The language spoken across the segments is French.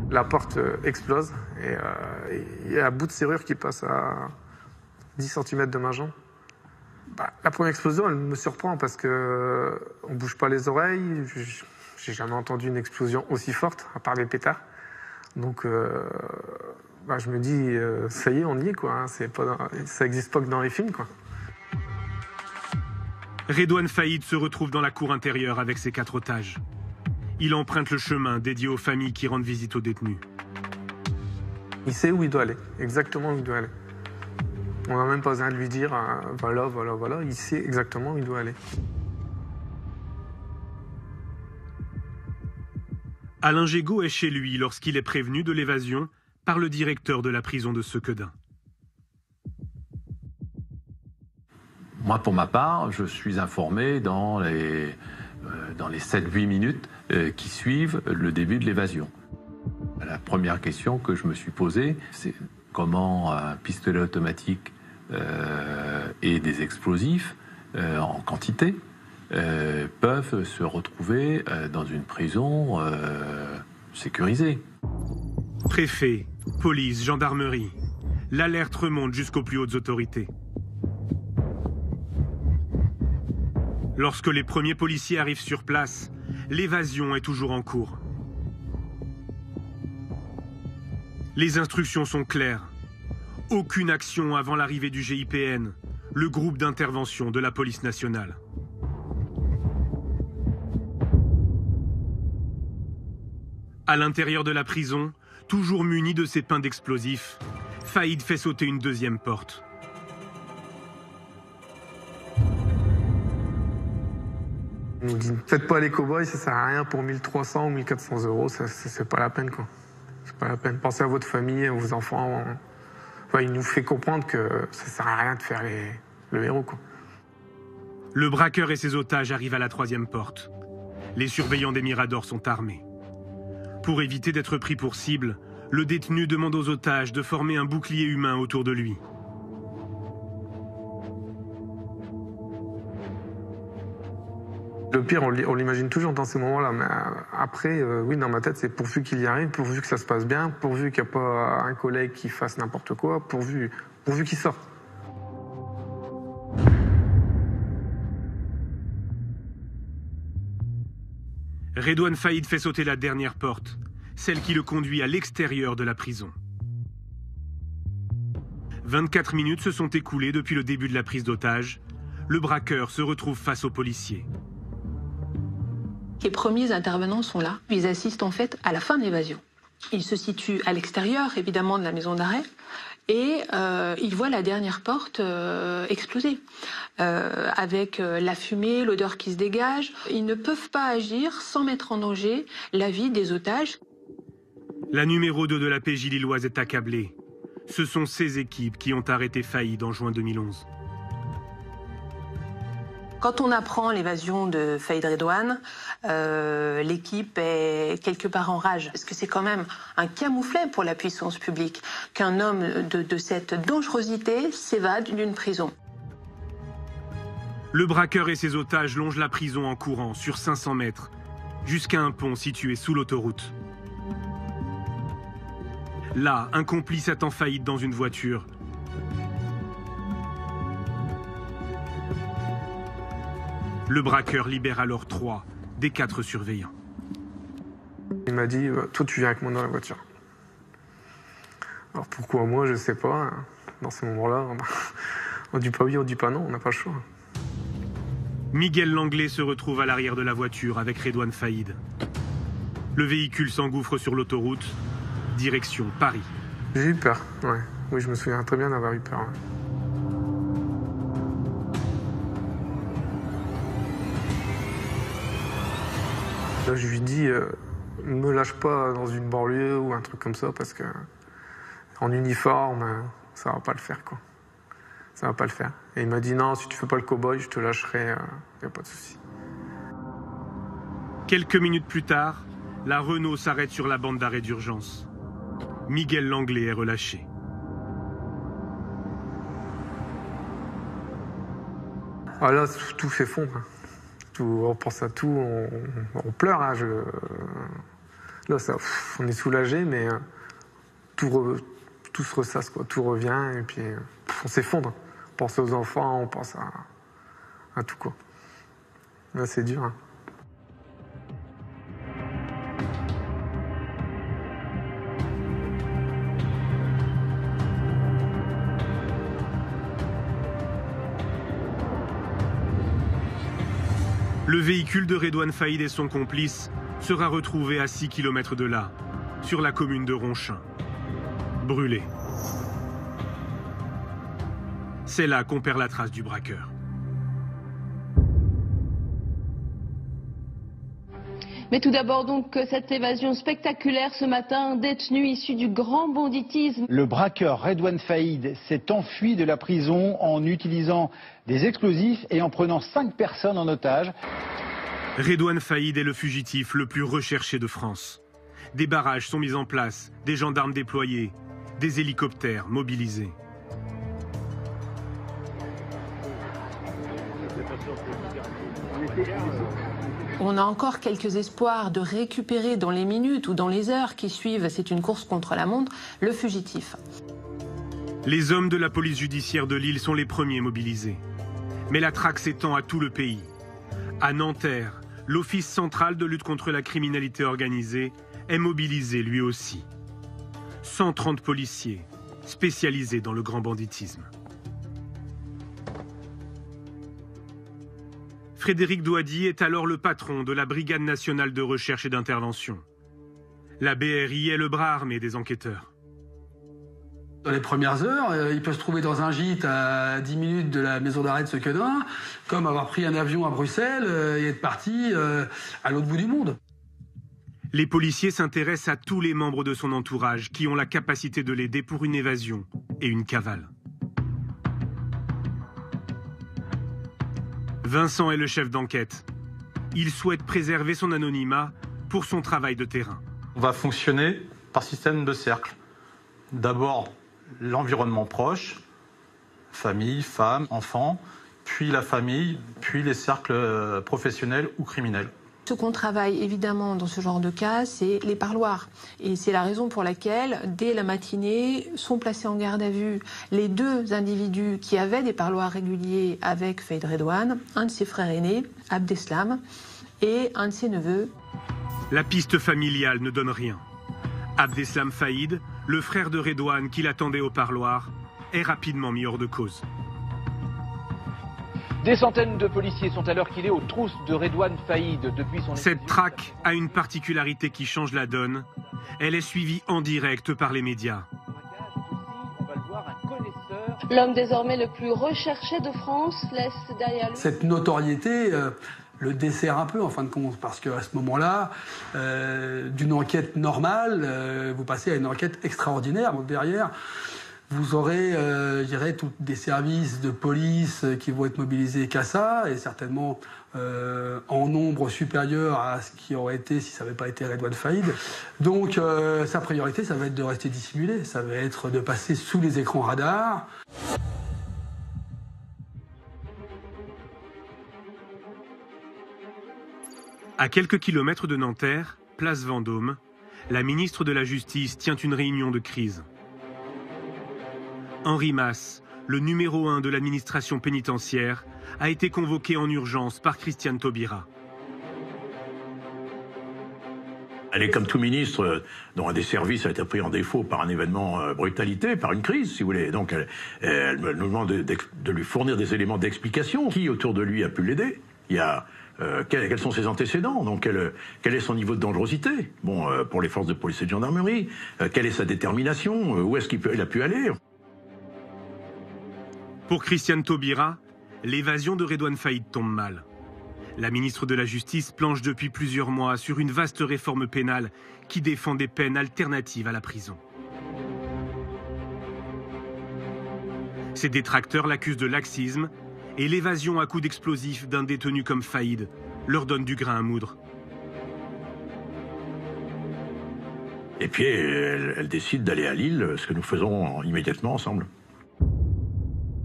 La porte explose et il y a un bout de serrure qui passe à 10 cm de ma jambe. La première explosion, elle me surprend parce qu'on ne bouge pas les oreilles. J'ai jamais entendu une explosion aussi forte, à part les pétards. Donc, je me dis, ça y est, on y est, quoi. Hein. Ça n'existe pas que dans les films, quoi. Redouane Faïd se retrouve dans la cour intérieure avec ses 4 otages. Il emprunte le chemin dédié aux familles qui rendent visite aux détenus. Il sait où il doit aller, exactement où il doit aller. On n'a même pas besoin de lui dire voilà, il sait exactement où il doit aller. Alain Gégaud est chez lui lorsqu'il est prévenu de l'évasion par le directeur de la prison de Sequedin. Moi, pour ma part, je suis informé dans les 7-8 minutes qui suivent le début de l'évasion. La première question que je me suis posée, c'est comment un pistolet automatique et des explosifs en quantité peuvent se retrouver dans une prison sécurisée. Préfet, police, gendarmerie, l'alerte remonte jusqu'aux plus hautes autorités. Lorsque les premiers policiers arrivent sur place, l'évasion est toujours en cours. Les instructions sont claires. Aucune action avant l'arrivée du GIPN, le groupe d'intervention de la police nationale. À l'intérieur de la prison, toujours muni de ses pains d'explosifs, Faïd fait sauter une deuxième porte. Il nous dit, faites pas les cow-boys, ça sert à rien pour 1300 ou 1400 euros, c'est pas la peine, quoi. C'est pas la peine. Pensez à votre famille, à vos enfants. Enfin, il nous fait comprendre que ça sert à rien de faire le héros, quoi. Le braqueur et ses otages arrivent à la troisième porte. Les surveillants des Miradors sont armés. Pour éviter d'être pris pour cible, le détenu demande aux otages de former un bouclier humain autour de lui. Le pire, on l'imagine toujours dans ces moments-là, mais après, oui, dans ma tête, c'est pourvu qu'il y arrive, pourvu que ça se passe bien, pourvu qu'il n'y ait pas un collègue qui fasse n'importe quoi, pourvu qu'il sorte. Redouane Faïd fait sauter la dernière porte, celle qui le conduit à l'extérieur de la prison. 24 minutes se sont écoulées depuis le début de la prise d'otage. Le braqueur se retrouve face aux policiers. Les premiers intervenants sont là. Ils assistent en fait à la fin de l'évasion. Ils se situent à l'extérieur, évidemment, de la maison d'arrêt, et ils voient la dernière porte exploser. Avec la fumée, l'odeur qui se dégage, ils ne peuvent pas agir sans mettre en danger la vie des otages. La numéro 2 de la PJ lilloise est accablée. Ce sont ces équipes qui ont arrêté Faïd en juin 2011. Quand on apprend l'évasion de Faïd Redouane, l'équipe est quelque part en rage. Parce que c'est quand même un camouflet pour la puissance publique qu'un homme de cette dangerosité s'évade d'une prison. Le braqueur et ses otages longent la prison en courant sur 500 mètres, jusqu'à un pont situé sous l'autoroute. Là, un complice attend Faïd dans une voiture. Le braqueur libère alors 3 des 4 surveillants. Il m'a dit, toi tu viens avec moi dans la voiture. Alors pourquoi moi, je sais pas. Dans ces moments-là, on dit pas oui, on dit pas non, on n'a pas le choix. Miguel Langlais se retrouve à l'arrière de la voiture avec Redouane Faïd. Le véhicule s'engouffre sur l'autoroute, direction Paris. J'ai eu peur, ouais. Oui, je me souviens très bien d'avoir eu peur. Ouais. Là, je lui dis, ne me lâche pas dans une banlieue ou un truc comme ça, parce que en uniforme, ça va pas le faire, quoi. Ça va pas le faire. Et il m'a dit, non, si tu fais pas le cow-boy, je te lâcherai, y a pas de souci. Quelques minutes plus tard, la Renault s'arrête sur la bande d'arrêt d'urgence. Miguel Langlais est relâché. Ah là, tout s'effondre. On pense à tout, on pleure. Hein, Là, on est soulagé, mais tout se ressasse, quoi. Tout revient, et puis on s'effondre. On pense aux enfants, on pense à tout, quoi. Là, c'est dur, hein. Le véhicule de Redouane Faïd et son complice sera retrouvé à 6 km de là, sur la commune de Ronchin. Brûlé. C'est là qu'on perd la trace du braqueur. Mais tout d'abord donc cette évasion spectaculaire ce matin, un détenu issu du grand banditisme. Le braqueur Redouane Faïd s'est enfui de la prison en utilisant des explosifs et en prenant 5 personnes en otage. Redouane Faïd est le fugitif le plus recherché de France. Des barrages sont mis en place, des gendarmes déployés, des hélicoptères mobilisés. On a encore quelques espoirs de récupérer dans les minutes ou dans les heures qui suivent, c'est une course contre la montre, le fugitif. Les hommes de la police judiciaire de Lille sont les premiers mobilisés. Mais la traque s'étend à tout le pays. À Nanterre, l'Office central de lutte contre la criminalité organisée est mobilisé lui aussi. 130 policiers spécialisés dans le grand banditisme. Frédéric Douady est alors le patron de la Brigade nationale de recherche et d'intervention. La BRI est le bras armé des enquêteurs. Dans les premières heures, il peut se trouver dans un gîte à 10 minutes de la maison d'arrêt de Sequedin, comme avoir pris un avion à Bruxelles et être parti à l'autre bout du monde. Les policiers s'intéressent à tous les membres de son entourage qui ont la capacité de l'aider pour une évasion et une cavale. Vincent est le chef d'enquête. Il souhaite préserver son anonymat pour son travail de terrain. On va fonctionner par système de cercle. D'abord, l'environnement proche, famille, femme, enfant, puis la famille, puis les cercles professionnels ou criminels. Ce qu'on travaille évidemment dans ce genre de cas, c'est les parloirs. Et c'est la raison pour laquelle, dès la matinée, sont placés en garde à vue les 2 individus qui avaient des parloirs réguliers avec Faïd Redouane, un de ses frères aînés, Abdeslam, et un de ses neveux. La piste familiale ne donne rien. Abdeslam Faïd, le frère de Redouane qui l'attendait au parloir, est rapidement mis hors de cause. Des centaines de policiers sont à l'heure qu'il est aux trousses de Redouane Faïd depuis son... Cette traque a une particularité qui change la donne. Elle est suivie en direct par les médias. L'homme désormais le plus recherché de France laisse derrière lui... Cette notoriété le dessert un peu en fin de compte, parce qu'à ce moment-là, d'une enquête normale, vous passez à une enquête extraordinaire. Donc derrière, vous aurez, je dirais, tous des services de police qui vont être mobilisés qu'à ça, et certainement en nombre supérieur à ce qui aurait été si ça n'avait pas été Redouane Faïd. Donc sa priorité, ça va être de rester dissimulé, ça va être de passer sous les écrans radars. À quelques kilomètres de Nanterre, place Vendôme, la ministre de la Justice tient une réunion de crise. Henri Masse, le numéro 1 de l'administration pénitentiaire, a été convoqué en urgence par Christiane Taubira. Elle est comme tout ministre dont un des services a été pris en défaut par un événement brutalité, par une crise, si vous voulez. Donc elle nous demande de lui fournir des éléments d'explication. Qui autour de lui a pu l'aider? Il y a quels sont ses antécédents? Donc quel est son niveau de dangerosité? Bon, pour les forces de police et de gendarmerie, quelle est sa détermination? Où est-ce qu'il a pu aller? Pour Christiane Taubira, l'évasion de Redouane Faïd tombe mal. La ministre de la Justice planche depuis plusieurs mois sur une vaste réforme pénale qui défend des peines alternatives à la prison. Ses détracteurs l'accusent de laxisme et l'évasion à coups d'explosifs d'un détenu comme Faïd leur donne du grain à moudre. Et puis elle décide d'aller à Lille, ce que nous faisons immédiatement ensemble.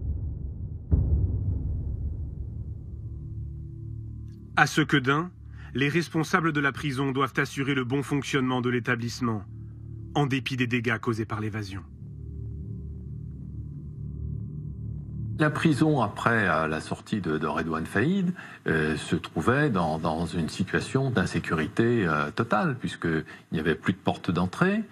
À Sequedin, les responsables de la prison doivent assurer le bon fonctionnement de l'établissement, en dépit des dégâts causés par l'évasion. La prison, après la sortie de Redouane Faïd, se trouvait dans une situation d'insécurité totale, puisqu'il n'y avait plus de porte d'entrée.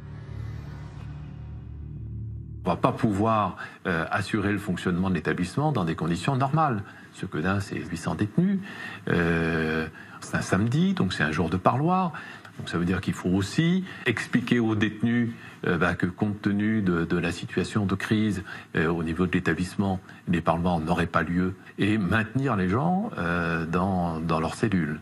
On ne va pas pouvoir assurer le fonctionnement de l'établissement dans des conditions normales. Sequedin, c'est 800 détenus. C'est un samedi, donc c'est un jour de parloir. Donc ça veut dire qu'il faut aussi expliquer aux détenus que compte tenu de la situation de crise au niveau de l'établissement, les parlements n'auraient pas lieu, et maintenir les gens dans leurs cellules.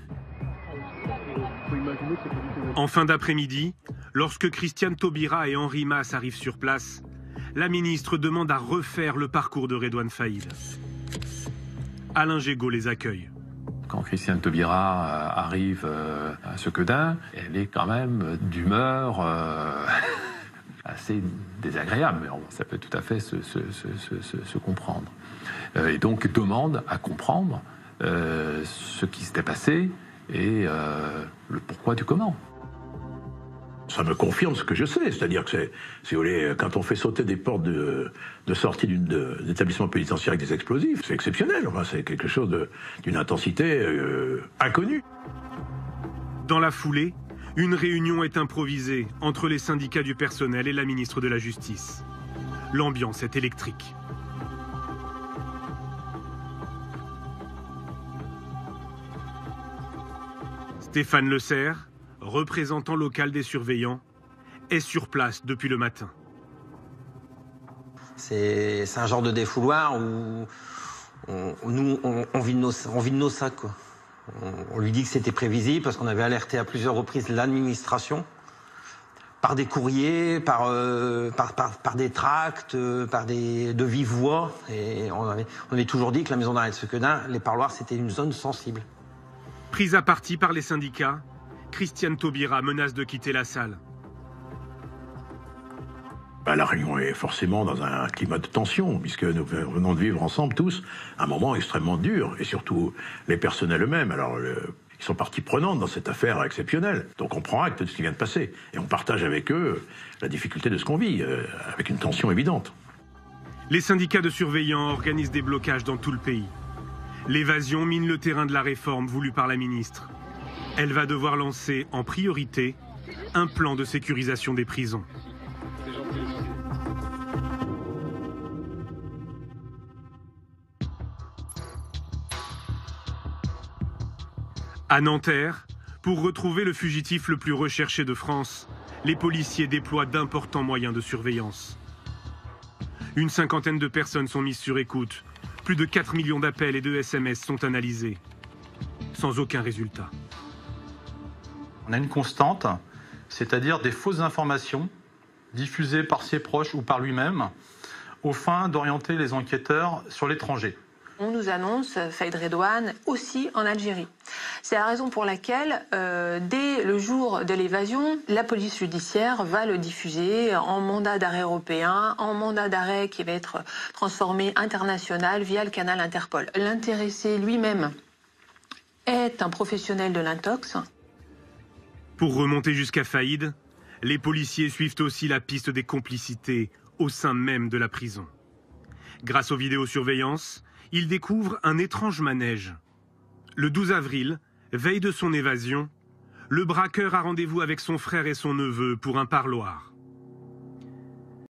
En fin d'après-midi, lorsque Christiane Taubira et Henri Mas arrivent sur place, la ministre demande à refaire le parcours de Redouane Faïd. Alain Gégaud les accueille. Quand Christiane Taubira arrive à Sequedin, elle est quand même d'humeur assez désagréable, mais ça peut tout à fait se comprendre. Et donc demande à comprendre ce qui s'était passé et le pourquoi du comment. Ça me confirme ce que je sais, c'est-à-dire que si vous voulez, quand on fait sauter des portes de sortie d'établissement pénitentiaire avec des explosifs, c'est exceptionnel, enfin, c'est quelque chose d'une intensité inconnue. Dans la foulée, une réunion est improvisée entre les syndicats du personnel et la ministre de la Justice. L'ambiance est électrique. Stéphane Le Serre, représentant local des surveillants, est sur place depuis le matin. C'est un genre de défouloir où on vit de nos sacs, quoi. On lui dit que c'était prévisible parce qu'on avait alerté à plusieurs reprises l'administration par des courriers, par des tracts, de vive voix. Et on avait toujours dit que la maison d'arrêt de Sequedin, les parloirs, c'était une zone sensible. Prise à partie par les syndicats, Christiane Taubira menace de quitter la salle. La réunion est forcément dans un climat de tension, puisque nous venons de vivre ensemble tous un moment extrêmement dur, et surtout les personnels eux-mêmes. Alors, ils sont partie prenante dans cette affaire exceptionnelle. Donc on prend acte de ce qui vient de passer, et on partage avec eux la difficulté de ce qu'on vit, avec une tension évidente. Les syndicats de surveillants organisent des blocages dans tout le pays. L'évasion mine le terrain de la réforme voulue par la ministre. Elle va devoir lancer en priorité un plan de sécurisation des prisons. À Nanterre, pour retrouver le fugitif le plus recherché de France, les policiers déploient d'importants moyens de surveillance. Une cinquantaine de personnes sont mises sur écoute. Plus de 4 millions d'appels et de SMS sont analysés, sans aucun résultat. On a une constante, c'est-à-dire des fausses informations diffusées par ses proches ou par lui-même, aux fins d'orienter les enquêteurs sur l'étranger. On nous annonce Faïd Redouane aussi en Algérie. C'est la raison pour laquelle, dès le jour de l'évasion, la police judiciaire va le diffuser en mandat d'arrêt européen, en mandat d'arrêt qui va être transformé international via le canal Interpol. L'intéressé lui-même est un professionnel de l'intox. Pour remonter jusqu'à Faïd, les policiers suivent aussi la piste des complicités au sein même de la prison. Grâce aux vidéosurveillances, ils découvrent un étrange manège. Le 12 avril, veille de son évasion, le braqueur a rendez-vous avec son frère et son neveu pour un parloir.